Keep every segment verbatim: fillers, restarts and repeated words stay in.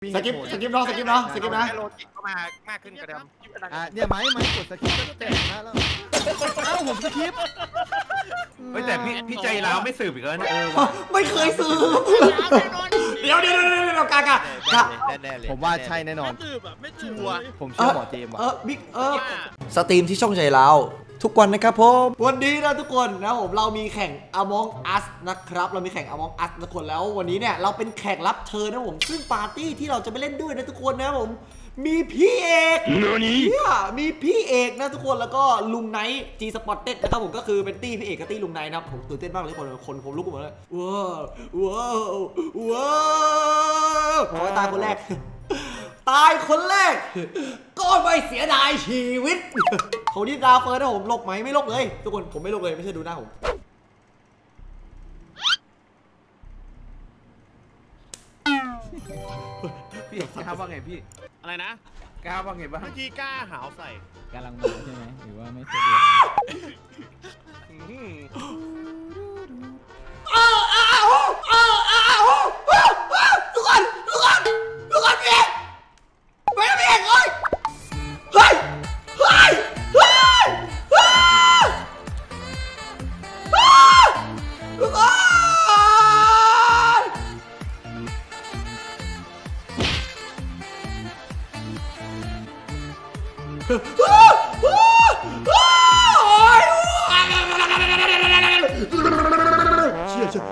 สกิปสกิปเนาะสกิปเนาะสกิปนะโลจิกเข้ามามากขึ้นกระเดิมอ่ะเนี่ยไม้ไม้กดสกิปก็แตกนะแล้วเอ้าผมสกิปไม่แต่พี่พี่ใจร้าวไม่สืบอีกแล้วนะไม่เคยสืบเดี๋ยวเดี๋ยวเดี๋ยวเดี๋ยวกากากาผมว่าใช่แน่นอนสืบอ่ะไม่ชัวร์ผมเชื่อหมอเจมส์ว่ะเออบิ๊กเออสตรีมที่ช่องใจเราทุกวันนะครับผมวันนี้นะทุกคนนะผมเรามีแข่ง Among Us นะครับเรามีแข่ง Among Us ทุกคนแล้ววันนี้เนี่ยเราเป็นแขกรับเชิญนะผมซึ่งปาร์ตี้ที่เราจะไปเล่นด้วยนะทุกคนนะผมมีพี่เอกเนี่ยมีพี่เอกนะทุกคนแล้วก็ลุงไนท์จีสปอตเต็ดนะครับผมก็คือเป็นตี้พี่เอกกับตี้ลุงไนท์นะครับผมตื่นเต้นมากเลยคนคนผมลุกหมดเลยว้าวว้าวว้าวขอตายคนแรกตายคนแรกก็ไม่เสียดายชีวิตเขาดิดาเฟิร์สนะผมลบไหมไม่ลบเลยทุกคนผมไม่ลบเลยไม่ใช่ดูหน้าผมพี่กล้าว่าไงพี่อะไรนะกล้าว่าไงบ้างเมื่อกี้กล้าหาวใส่กำลังมาใช่ไหมหรือว่าไม่สะดวกทุกคนทุกคนทุกคนพี่ไม่ได้พี่เอกเลยเฮ้ยเฮ้ยเฮ้ยเฮ้ยทุกคนเชี่ยเชี่ย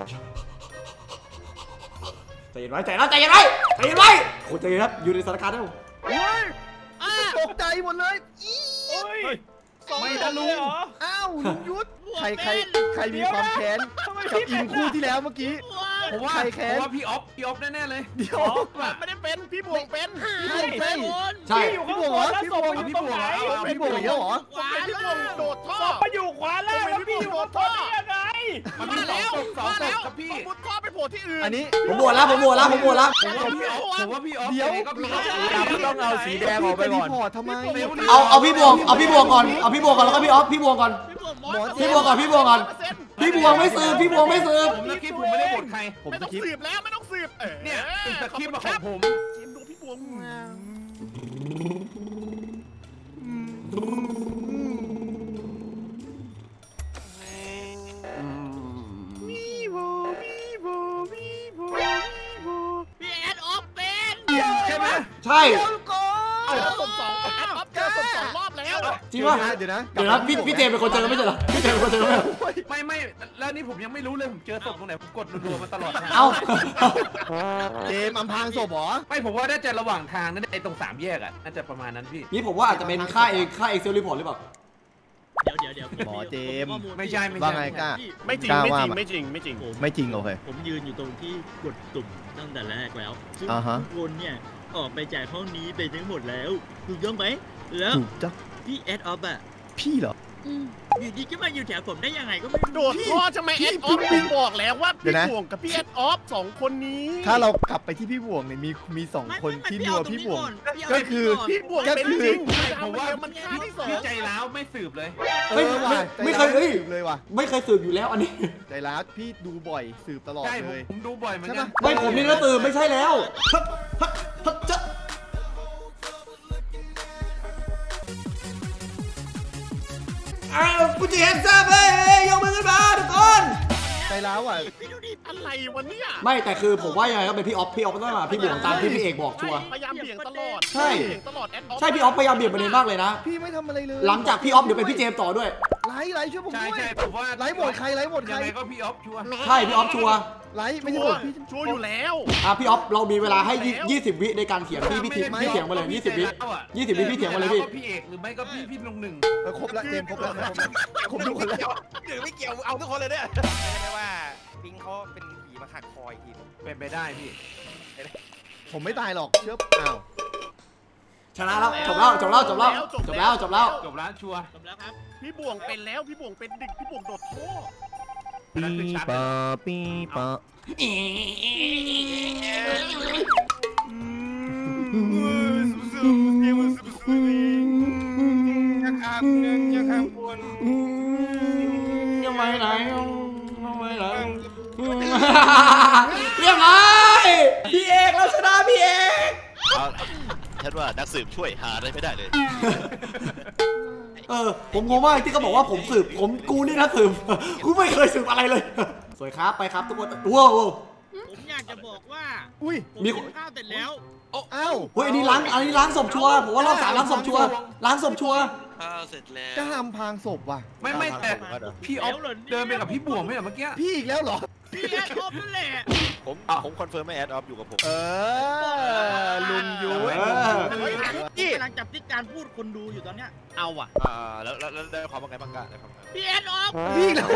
ใจเย็นไว้ใจนะใจเย็นไว้ใจเย็นไว้โอ้ใจเย็นครับอยู่ในสถานการณ์นะผมตกใจหมดเลยไม่ได้ลุงอ้าวลุงยุทธใครใครใครมีความแค้นกับอินคู่ที่แล้วเมื่อกี้ผมว่าผมว่าพี่ออฟพี่ออฟแน่ๆเลยเดี๋ยวไม่ได้เป็นพี่บวงเป็นพี่บวงเป็นใช่พี่บวงเหรอพี่บวงพี่บวงพี่บวงเยอะเหรอพี่บวงโดดท่อมาอยู่ขวาแล้วแล้วพี่อยู่ท่อยังไงมันมีสองศพสองศพครับพี่มุดท่อไปโผล่ที่อื่นอันนี้ผมบวชแล้วผมบวชแล้วผมบวชแล้วผมว่าพี่ออฟผมว่าพี่ออฟเดี๋ยวก็พี่ออฟต้องเอาสีแดงออกไปก่อนทำไมเอาเอาพี่บวงเอาพี่บวงก่อนเอาพี่บวงก่อนแล้วก็พี่ออฟพี่บวงก่อนพี่บวงก่อนพี่บวงก่อนพี่บวงไม่สืบพี่บวงไม่สืบผมนะคลิปผมไม่ได้บทใครผมไม่ต้องสืบแล้วไม่ต้องสืบเนี่ยเป็นสคริปต์ของผมเกมดูพี่บวงพี่แอดออฟเป็นใช่ไหมใช่เอาสมสองแอดออฟเจอสมสองรอบแล้วจริงป่ะเดี๋ยวนะเดี๋ยวนะพี่พี่เจมเป็นคนเจอไม่ใช่เหรอพี่เจมเป็นคนเจอไหมไม่ไม่แล้วนี่ผมยังไม่รู้เลยผมเจอศพตรงไหนผมกดรัวๆมาตลอดเอ้าเจมอำพรางศพหรอไม่ผมว่าน่าจะระหว่างทางนั่นไอ้ตรงสามแยกอ่ะน่าจะประมาณนั้นพี่นี่ผมว่าอาจจะเป็นค่าเองค่าเอ็กเซลรีพอร์ตหรือเปล่าเดี๋ยวเดี๋ยวเดี๋ยวหมอเจมไม่ใช่ไม่ใช่ว่าไงกล้าไม่จริงไม่จริงไม่จริงไม่จริงไม่จริงโอเคผมยืนอยู่ตรงที่กดตุ่มตั้งแต่แรกแล้วซึ่งทุกคนเนี่ยออกไปจากห้องนี้ไปทั้งหมดแล้วถูกต้องไหมแล้วพี่แอดออฟอะพี่เหรออยู่ดีก็มาอยู่แถวผมได้ยังไงก็ไม่โดดท่อทำไมแอดออฟพี่บอกแล้วว่าพี่บวงกับพี่แอดออฟสองคนนี้ถ้าเรากลับไปที่พี่บวงเนี่ยมีมีสองคนที่นัวพี่บวงก็คือพี่บวงเป็นจริงผมว่ามันพี่ใจร้าวไม่สืบเลยไม่ไม่เคยเอ้ยเลยว่ะไม่เคยสืบอยู่แล้วอันนี้ใจร้าวพี่ดูบ่อยสืบตลอดเลยผมดูบ่อยเหมือนกันไม่ผมนี่ก็สืบไม่ใช่แล้วจะอ้าวกูจะเห็นซะเฮ้ยยกมือขึ้นมาทุกคนใจร้าวอ่ะอะไรวันนี้ไม่แต่คือผมว่ายังไงก็เป็นพี่ออฟพี่ออฟต้องมาพี่บวงตามที่พี่เอกบอกชัวร์พยายามเบี่ยงตลอดใช่ตลอดแอดออฟใช่พี่ออฟพยายามเบี่ยงประเด็นมากเลยนะพี่ไม่ทำอะไรเลยหลังจากพี่ออฟเดี๋ยวเป็นพี่เจมต่อด้วยไลฟ์ไลฟ์ช่วยผมด้วยใช่ใช่ผมว่าไลฟ์หมดใครไลฟ์หมดใครยังไงก็พี่ออฟชัวร์ใช่พี่ออฟชัวร์ไลฟ์ไม่ใช่หมดพี่ชัวร์อยู่แล้วอ่ะพี่ออฟเรามีเวลาให้ยี่สิบวิในการเถียงพี่พี่พี่เถียงมาเลยยี่สิบวิยี่สิบวิพี่เถียงมาเลยพี่พี่เอกหรือไม่ก็พี่พี่ลงหนึ่งครบแล้วเจมครบแล้วครบทุกคนแล้วหรือไม่เกี่ยวเอาทุกคนเลยเนี่ยไม่ว่าปิงเขาเป็นผีมาขัดคอยทีเป็นไปได้พี่ผมไม่ตายหรอกเชื่ออ้าวชนะแล้วจบแล้วจบแล้วจบแล้วจบแล้วจบแล้วจบแล้วชัวร์จบแล้วครับพี่บวงเป็นแล้วพี่บวงเป็นดึกพี่บวงโดดท่อปีปะปีปะยักษ์อาบเงินยักษ์อาบบุญยังไม่ไหนยังไม่ไหนเรียบร้อยพี่เอกเราชนะพี่เอกฉันว่านักสืบช่วยหาอะไรไม่ได้เลยเออผมงงมากที่เขาบอกว่าผมสืบผมกูนี่นะสืบกูไม่เคยสืบอะไรเลยสวยครับไปครับทุกคนว้าวผมอยากจะบอกว่าอุ้ยผมกินข้าวเสร็จแล้วอ้าวเฮ้ยอันนี้ล้างอันนี้ล้างศพชัวร์ผมว่ารอบสามล้างศพชัวร์ล้างศพชัวร์ข้าวเสร็จแล้วจะห้ามพางศพว่ะไม่ไม่แต่พี่ออฟเดินไปกับพี่บวงไม่เหรอเมื่อกี้พี่อีกแล้วเหรอพี่แอดออฟนั่นแหละผมผมคอนเฟิร์มไม่แอดออฟอยู่กับผมเออลุงยุ้ยพี่กำลังจับทิศการพูดคนดูอยู่ตอนเนี้ยเอาอ่ะอ่าแล้วแล้วได้ความว่าไงบ้างกันได้ความว่าไงพี่แอดออฟพี่อีกแล้ว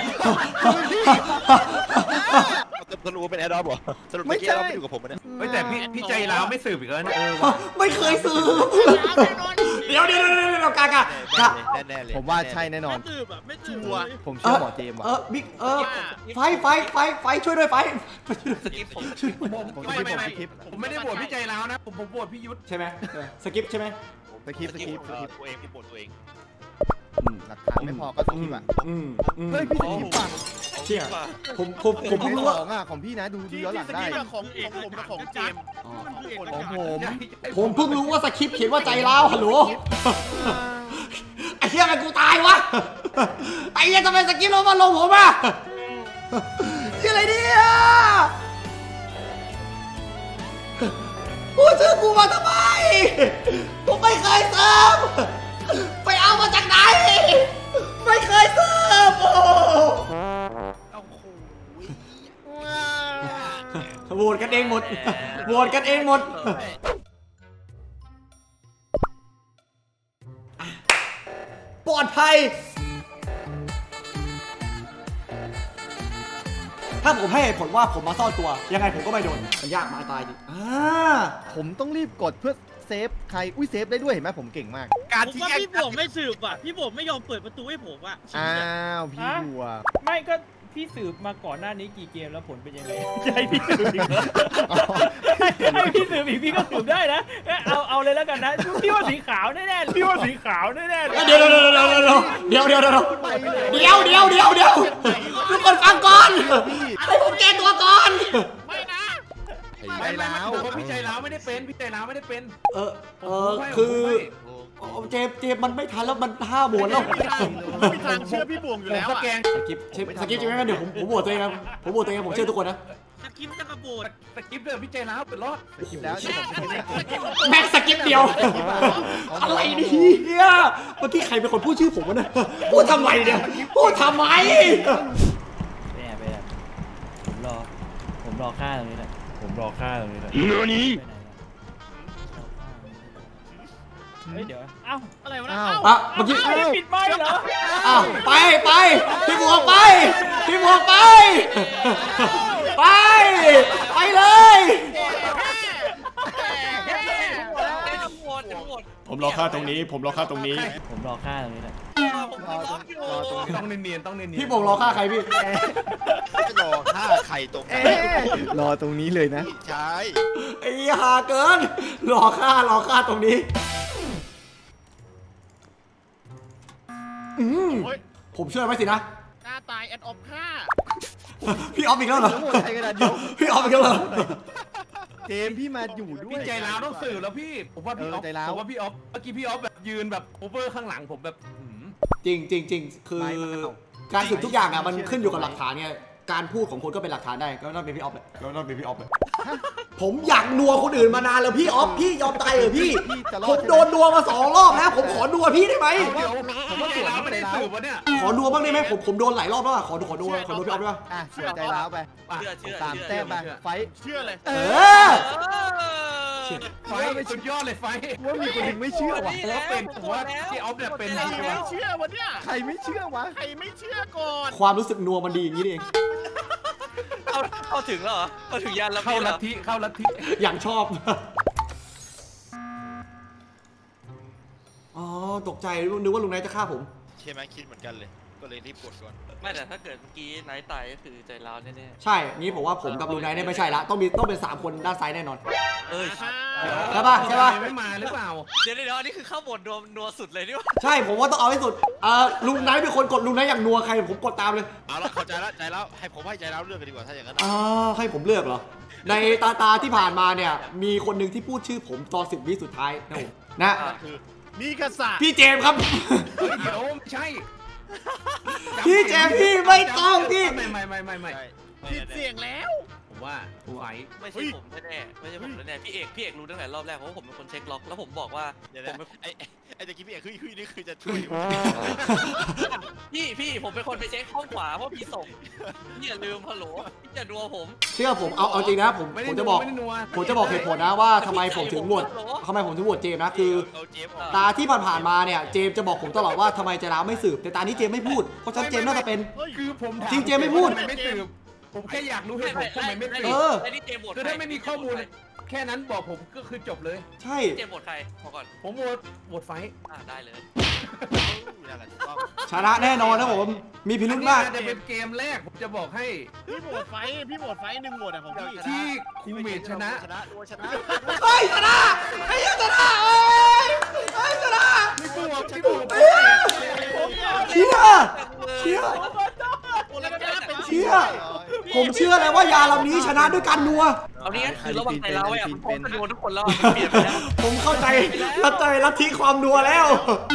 สรุปเป็นแอดออฟเหรอสรุปเมื่อกี้แอดออฟไม่อยู่กับผมเนี่ยเฮ้ยแต่พี่พี่ใจร้าวไม่สืบอีกแล้วนะไม่เคยสืบเดี๋ยวเดี๋ยวเดี๋ยวเดี๋ยวกากากาแน่แน่เลยผมว่าใช่แน่นอนไม่สืบอ่ะไม่สืบเลยผมเชื่อหมอเจมส์เอว่ะอบิ๊กเออไฟไฟไฟไฟช่วยด้วยไฟสกิปผมผมไม่คิดไม่ผมไม่คิดผมไม่ได้บวชพี่ใจร้าวนะผมผมบวชพี่ยุทธใช่ไหมสกิปใช่ไหมสคริปต์สคริปต์สคริปต์ตัวเองพี่ปวดตัวเองอืมหลักฐานไม่พอก็สคริปต์อ่ะอืมอืมเฮ้ยพี่สคริปต์ป่ะเชี่ยผมผมผมผมเพิ่งรู้ขว่าองอ่ะของพี่นะดูดูย้อนหลังได้ของของผมกับของเจมส์ของผมผมเพิ่งรู้ว่าสคริปต์เขียนว่าใจร้าวฮัลโหลไอ้เหี้ยมันกูตายวะไอ้เหี้ยทำไมสคริปต์เรามาลงผมอ่ะชื่ออะไรเนี่ยพูดชื่อกูมาทำไมผมไม่เคยเสิร์ฟไปเอามาจากไหนไม่เคยเสิร์ฟโอ้โหวตกันเองหมดโหวตกันเองหมดปลอดภัยถ้าผมให้เหตุผลว่าผมมาซ่อนตัวยังไงผมก็ไม่โดนมันยากมาตายดิอ่าผมต้องรีบกดเพื่อเซฟใครอุ้ยเซฟได้ด้วยเห็นไหมผมเก่งมากการผมที่ว่าแยกพี่บวงไม่สืบอ่ะพี่บวงไม่ยอมเปิดประตูให้ผมอ่ะอ้าวพี่บัวไม่ก็พี่สืบมาก่อนหน้านี้กี่เกมแล้วผลเป็นยังไงจะให้พี่สืบอีกเหรอให้พี่สืบอีกพี่ก็สืบได้นะเอาเอาเลยแล้วกันนะพี่ว่าสีขาวแน่ๆพี่ว่าสีขาวแน่ๆเดี๋ยวเดี๋ยวเดี๋ยวเดี๋ยวเดี๋ยวเดี๋ยวเดี๋ยวเดี๋ยวเดี๋ยวเดี๋ยวเดี๋ยวเดี๋ยวทุกคนฟังก่อนให้ผมแก้ตัวก่อนไม่นะไม่ไม่ไม่ผมว่าพี่ใจร้าวไม่ได้เป็นพี่ใจร้าวไม่ได้เป็นเออเออคือเจมเจมมันไม่ทันแล้วมันห้าโหวตแล้วไม่ทางเชื่อพี่บวงอยู่แล้วอะแกงสกิปสกิปจริงไหมเดี๋ยวผมผมโหวตตัวเองครับผมโหวตตัวเองผมเชื่อทุกคนนะสกิปจะกระโบดสกิปเดิมพี่ใจร้าวเป็นรอดคลิปแล้วที่ผมสคริปต์ได้แม็กสกิปเดียวอะไรเนี่ยเมื่อกี้ใครเป็นคนพูดชื่อผมวะเนี่ยพูดทำไมเนี่ยพูดทำไมไปแอบไปแอบผมรอผมรอฆ่าตรงนี้แหละผมรอฆ่าตรงนี้แหละเนื้อนี้เฮ้ยเดี๋ยวเอ้าอะไรวะนะอ้าวอ่ะเมื่อกี้ไม่ได้ปิดไมค์เหรออ้าวไปไปพี่บวกไปพี่บวกไปไปไปเลย ผมรอค่าตรงนี้ผมรอค่าตรงนี้ผมรอฆ่าตรงนี้แหละรอตรงรอตรงต้องเนียนๆต้องเนียนๆพี่บวกรอค่าใครพี่ไม่รอฆ่าใครตรงไหนเอ๊ะรอตรงนี้เลยนะใช่ไอ้หาเกินรอค่ารอค่าตรงนี้อืมผมเชื่อไหมสินะหน้าตายแอดออฟฆ่าพี่ออฟอีกแล้วเหรอทั้งหมดใครกระดาษเดียวพี่ออฟอีกแล้วเหรอเจมส์พี่มาอยู่ด้วยพี่ใจร้าวต้องสืบแล้วพี่ผมว่าพี่ออฟเออใจร้าวผมว่าพี่ออฟเมื่อกี้พี่ออฟแบบยืนแบบโอเวอร์ข้างหลังผมแบบหืมจริงจริงจริงคือไม่ไม่เอาการสืบทุกอย่างอ่ะมันขึ้นอยู่กับหลักฐานไงการพูดของคนก็เป็นหลักฐานได้ก็ต้องเป็นพี่ออฟเลยก็ต้องเป็นพี่ออฟเลยผมอยากนัวคนอื่นมานานแล้วพี่ออฟพี่ยอมตายเหรอพี่พี่จะรอผมโดนนัวมาสองรอบแล้วผมขอนัวพี่ได้ไหมเดี๋ยวผมว่าใจร้าวไม่ได้สืบวะเนี่ยขอนัวบ้างได้ไหมผมผมโดนหลายรอบแล้วอะขอดูขอดูขอดูพี่ออฟด้วยอ่ะเชื่อใจร้าวไปเชื่อเชื่อตามแต้มไปไฟเชื่อเลยเออไฟสุดยอดเลยไฟว่ามีคนหนึ่งไม่เชื่อวะผมว่าเป็นผมว่าพี่ออฟเนี่ยเป็นจริงๆว่ะเชื่อวันเนี้ยใครไม่เชื่อวะใครไม่เชื่อก่อนความรู้สึกนัวมันดีอย่างนี้นี่เองเข้าเข้าถึงแล้วเหรอเข้าถึงยานแล้วเข้าพี่เหรลัอทธิเข้าลัทธิอย่างชอบอ๋อตกใจนึกว่าลุงนายจะฆ่าผมใช่ไหมคิดเหมือนกันเลย ก็เลยรีบกดก่อนไม่แต่ถ้าเกิดเมื่อกี้ไนท์ตายก็คือใจร้าวแน่ใช่งี้ผมว่าผมกับลุงนายเนี่ยไม่ใช่ละต้องมีต้องเป็นสามคนด้านซ้ายแน่นอนๆเอ้ยใช่ป่ะใช่ป่ะไม่มาหรือเปล่าเดี๋ยวเดี๋ยวอันนี้คือเข้าบทนัวสุดเลยนี่วะใช่ผมว่าต้องเอาให้สุดเอ่อลุงไนท์เป็นคนกดลุงไนท์อย่างนัวใครผมกดตามเลยเอาละเข้าใจแล้วใจแล้วให้ผมให้ใจแล้วเลือกกันดีกว่าถ้าอย่างนั้นอ่าให้ผมเลือกเหรอในตาตาที่ผ่านมาเนี่ยมีคนหนึ่งที่พูดชื่อผมตอนสิบวิสุดท้ายนะผมนะคือมีกษัตริย์พี่เจมส์ครับเดี๋ยวใช่พี่เจมส์พี่ไม่ต้องพี่ไม่ไม่ไม่ไม่ไม่ผิดเสียงแล้วผมว่าไฟไม่ใช่ผมแน่ไม่ใช่ผมแน่พี่เอกพี่เอกรู้ตั้งแต่รอบแรกเพราะว่าผมเป็นคนเช็คล็อกแล้วผมบอกว่าผมไอ้ไอ้ตะกี้พี่เอกคือคือนี่คือจะช่วยพี่พี่ผมเป็นคนไปเช็คห้องขวาเพราะพี่ส่งพี่อย่าลืมฮัลโหลพี่อย่าดัวผมเชื่อผมเอาเอาจริงนะผมผมจะบอกผมจะบอกเหตุผลนะว่าทำไมผมถึงโหวตทำไมผมถึงโหวตเจมส์นะคือตาที่ผ่านๆมาเนี่ยเจมส์จะบอกผมตลอดว่าทำไมใจร้าวไม่สืบแต่ตานี้เจมส์ไม่พูดเพราะฉะนั้นเจมส์น่าจะเป็นคือผมจริงเจมส์ไม่พูดไม่สืบผมแค่อยากรู้เหตุผลทำไมไม่สืบคือถ้าไม่มีข้อมูลแค่นั้นบอกผมก็คือจบเลยใช่เจมส์โหวตใครพอก่อนผมโหวตโหวตไฟอ่าได้เลยชนะแน่นอนนะผมมีพิรุธมากจะเป็นเกมแรกผมจะบอกให้พี่โหวตไฟพี่โหวตไฟหนึ่งโหวตอะของพี่ที่คูเมทชนะชนะตัวชนะเฮ้ยชนะไอ้ชนะเอ้ยไอ้ชนะไม่บวกไม่บวกเชี่ยเชี่ยเชี่ยผมเชื่อเลยว่ายาลำนี้ชนะด้วยการนัวเอานี้คือระหว่างใจเราอ่ะผมจะนัวทุกคนแล้วเปลี่ยนไปแล้วผมเข้าใจเข้าใจลัทธิความนัวแล้ว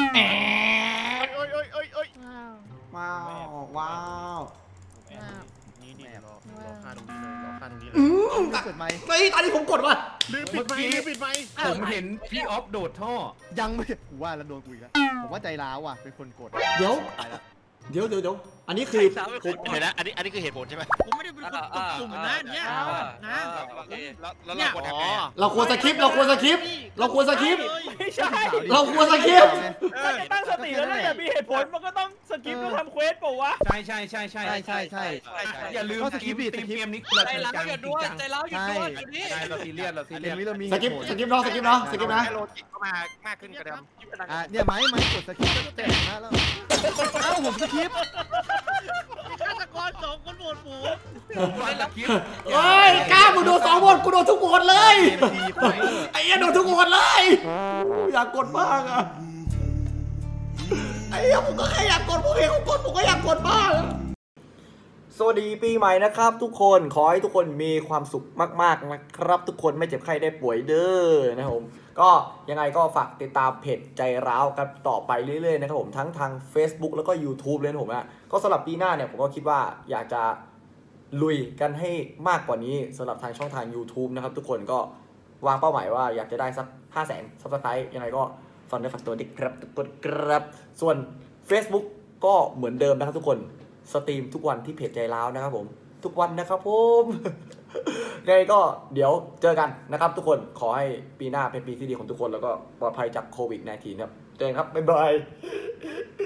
ว้าวว้าวนี่นี่รอรอค่าตรงนี้เลยรอค่าตรงนี้เลยอืมเปิดไมค์ไอ้ตอนนี้ผมกดว่ะลืมปิดไมค์ลืมปิดไมค์ผมเห็นพี่ออฟโดดท่อยังไม่กูว่าแล้วโดนกูอีกแล้วผมว่าใจร้าวอ่ะเป็นคนกดเดี๋ยวเดี๋ยวเดี๋ยวเดี๋ยวอันนี้คือเห็นแล้วอันนี้อันนี้คือเหตุผลใช่ไหมผมไม่ได้เป็นคนกดปุ่มนะเนี่ยนะแล้วเราควรทำไงเราควรสคริปต์เราควรสคริปต์เราควรสคริปต์ไม่ใช่เราควรสคริปต์ถ้าจะตั้งสติแล้วเนี่ยมีเหตุผลมันก็ต้องสคริปต์แล้วทำเควสเปล่าวะใช่ใช่ใช่ใช่ใช่ใช่อย่าลืมสคริปต์สคริปต์เกมนี้ใจเราอย่าด้วยใจเราอย่าด้วยใช่เราซีเรียสเราซีเรียสสคริปต์สคริปต์เนาะสคริปต์เนาะสคริปต์นะโลจิกเข้ามามากขึ้นกระเดิมอ่ะเนี่ยไม้ไม้กดสคริปต์ก็แตกนะแล้วเอ้าผมสคริปต์ฆาตกรสองคนโหวตผมผมว่าสคริปต์เฮ้ยกล้ามึงโดนสองโหวตกูโดนทุกโหวตเลยไอ้เหี้ยโดนทุกโหวตเลยอยากกดบ้างอะไอ้เหี้ยผมก็แค่อยากกดผมเองผมกดผมก็อยากกดบ้างสวัสดีปีใหม่นะครับทุกคนขอให้ทุกคนมีความสุขมากๆนะครับทุกคนไม่เจ็บไข้ได้ป่วยเด้อนะครับผมก็ยังไงก็ฝากติดตามเพจใจร้าวกันต่อไปเรื่อยๆนะครับผมทั้งทาง Facebook แล้วก็ YouTube เลยนะผมนะก็สำหรับปีหน้าเนี่ยผมก็คิดว่าอยากจะลุยกันให้มากกว่านี้สำหรับทางช่องทาง YouTube นะครับทุกคนก็วางเป้าหมายว่าอยากจะได้สัก ห้าแสน ซับสไครต์ยังไงก็ฟังได้ฝากตัวดิครับทุกคนครับส่วน Facebook ก็เหมือนเดิมนะครับทุกคนสตรีมทุกวันที่เพจใจร้าวนะครับผมทุกวันนะครับผมยังไงก็เดี๋ยวเจอกันนะครับทุกคนขอให้ปีหน้าเป็นปีที่ดีของทุกคนแล้วก็ปลอดภัยจากโควิด สิบเก้า ครับเจอกันครับบ๊ายบาย